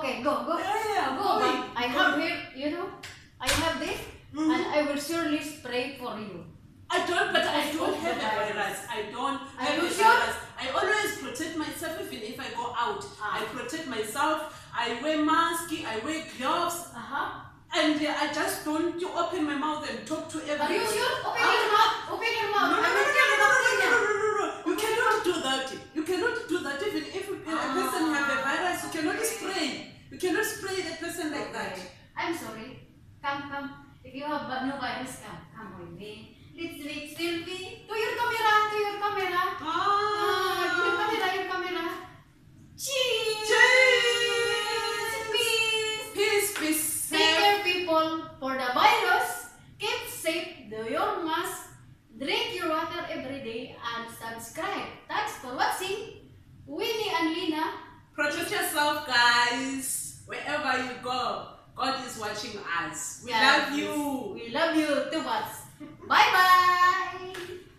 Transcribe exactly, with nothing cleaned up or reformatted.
Okay, go, go. Yeah, yeah, Go, going, but I going. have here, you know, I have this, Mhm. and I will surely spray for you. I don't, but I Because don't of have the a virus. virus. I don't Are have you a sure? virus. I always protect myself even if I go out. Ah. I protect myself. I wear mask. I wear gloves. Uh-huh. And uh, I just don't open my mouth and talk to everyone. Are you sure? Open Ah. your mouth. Open your No, mouth. no, no, I no, will no, tell no, you no, about no, it. no, no, no, no. You Okay. cannot do that. You cannot do that even if a Ah. person have a virus. You cannot spray. You cannot spray the person like that. Okay. I'm sorry. Come, come. If you have no virus, come. Come with me. Let's make selfie. To your camera. To your camera. Ah, your Ah. camera. Your camera. Cheese. Cheers. Peace. Peace, peace. Take care, people. For the virus, keep safe. Do your mask. Drink your water every day and subscribe. Thanks for watching. Winnie and Lina. Protect yourself, guys. Wherever you go, God is watching us. We Yes, love you. We love you too much. Bye bye.